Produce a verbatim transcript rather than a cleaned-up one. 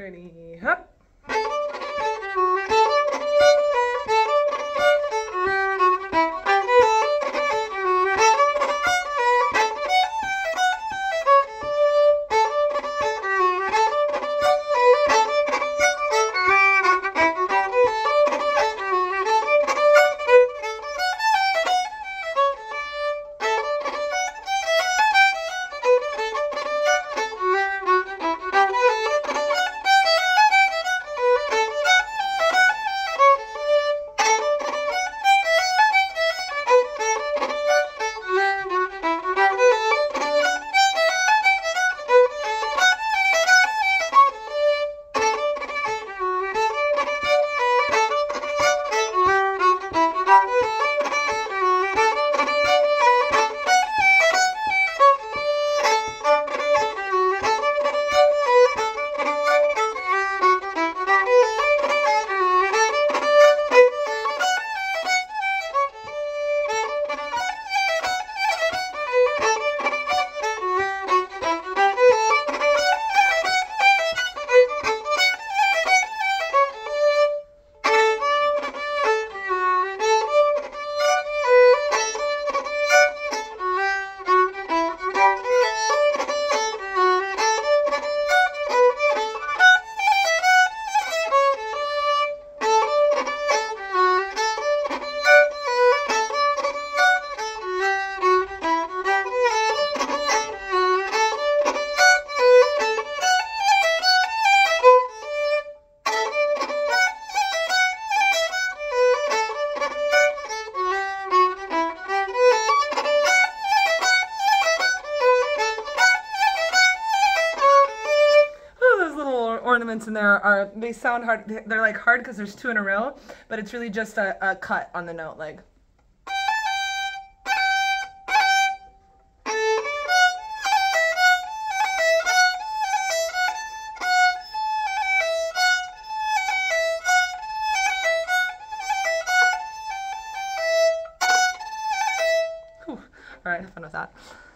Ready, hop. Ornaments in there are, they sound hard, they're like hard because there's two in a row, but it's really just a, a cut on the note, like. Whew. All right, have fun with that.